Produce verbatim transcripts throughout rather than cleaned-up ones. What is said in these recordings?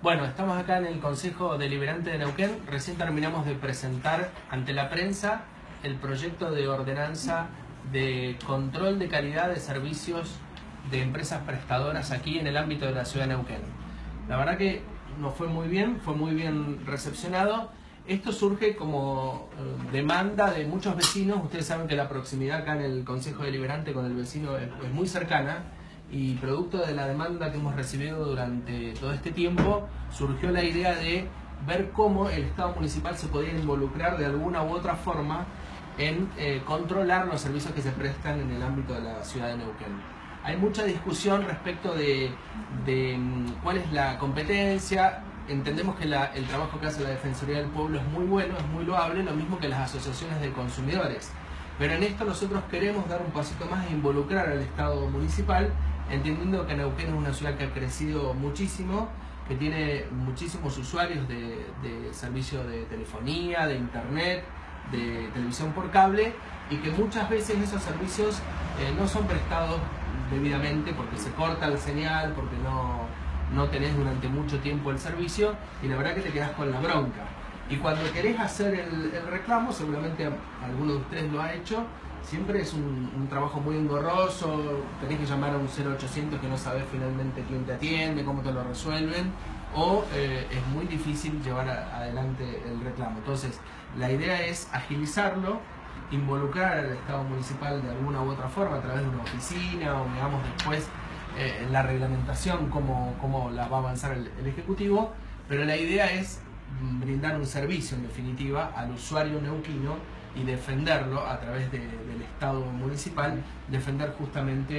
Bueno, estamos acá en el Consejo Deliberante de Neuquén. Recién terminamos de presentar ante la prensa el proyecto de ordenanza de control de calidad de servicios de empresas prestadoras aquí en el ámbito de la ciudad de Neuquén. La verdad que nos fue muy bien, fue muy bien recepcionado. Esto surge como demanda de muchos vecinos. Ustedes saben que la proximidad acá en el Consejo Deliberante con el vecino es, es muy cercana, y producto de la demanda que hemos recibido durante todo este tiempo, surgió la idea de ver cómo el Estado municipal se podía involucrar de alguna u otra forma en eh, controlar los servicios que se prestan en el ámbito de la ciudad de Neuquén. Hay mucha discusión respecto de, de cuál es la competencia. Entendemos que la, el trabajo que hace la Defensoría del Pueblo es muy bueno, es muy loable, lo mismo que las asociaciones de consumidores. Pero en esto nosotros queremos dar un pasito más e involucrar al Estado municipal, entendiendo que Neuquén es una ciudad que ha crecido muchísimo, que tiene muchísimos usuarios de, de servicio de telefonía, de internet, de televisión por cable, y que muchas veces esos servicios eh, no son prestados debidamente porque se corta la señal, porque no, no tenés durante mucho tiempo el servicio, y la verdad que te quedás con la bronca. Y cuando querés hacer el, el reclamo, seguramente alguno de ustedes lo ha hecho, siempre es un, un trabajo muy engorroso, tenés que llamar a un cero ochocientos que no sabés finalmente quién te atiende, cómo te lo resuelven, o eh, es muy difícil llevar a, adelante el reclamo. Entonces, la idea es agilizarlo, involucrar al Estado municipal de alguna u otra forma a través de una oficina, o veamos después eh, en la reglamentación cómo, cómo la va a avanzar el, el Ejecutivo, pero la idea es brindar un servicio en definitiva al usuario neuquino y defenderlo a través de, del Estado municipal, defender justamente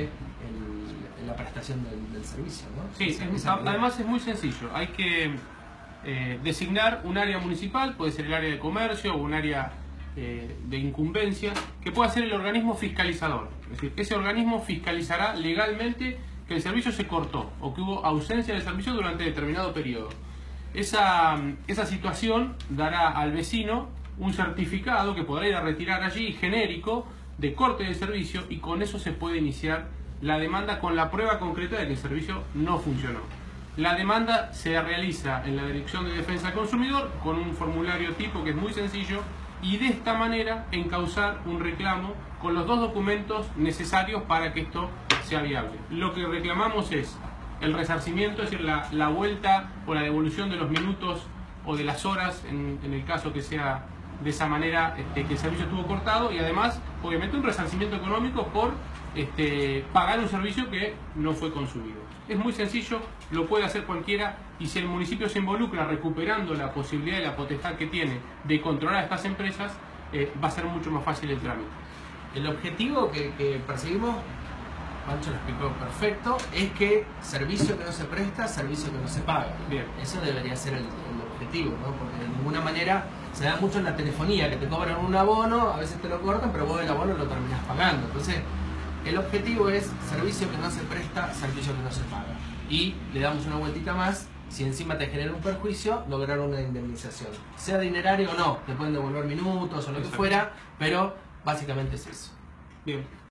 el, la prestación del, del servicio, ¿no? Sí, esa, es, esa además es muy sencillo. Hay que eh, designar un área municipal, puede ser el área de comercio o un área eh, de incumbencia, que pueda ser el organismo fiscalizador. Es decir, ese organismo fiscalizará legalmente que el servicio se cortó o que hubo ausencia de servicio durante determinado periodo. Esa, esa situación dará al vecino un certificado que podrá ir a retirar allí, genérico, de corte de servicio, y con eso se puede iniciar la demanda con la prueba concreta de que el servicio no funcionó. La demanda se realiza en la Dirección de Defensa del Consumidor con un formulario tipo que es muy sencillo, y de esta manera encauzar un reclamo con los dos documentos necesarios para que esto sea viable. Lo que reclamamos es el resarcimiento, es decir, la, la vuelta o la devolución de los minutos o de las horas, en, en el caso que sea de esa manera, este, que el servicio estuvo cortado, y además, obviamente, un resarcimiento económico por este, pagar un servicio que no fue consumido. Es muy sencillo, lo puede hacer cualquiera, y si el municipio se involucra recuperando la posibilidad y la potestad que tiene de controlar a estas empresas, eh, va a ser mucho más fácil el trámite. El objetivo que, que perseguimos, Pancho lo explicó perfecto, es que servicio que no se presta, servicio que no se paga. Bien. Eso debería ser el, el objetivo, ¿no? Porque de ninguna manera se da mucho en la telefonía, que te cobran un abono, a veces te lo cortan, pero vos el abono lo terminás pagando. Entonces, el objetivo es servicio que no se presta, servicio que no se paga. Y le damos una vueltita más, si encima te genera un perjuicio, lograr una indemnización. Sea dinerario o no, te pueden devolver minutos o lo que fuera, pero básicamente es eso. Bien.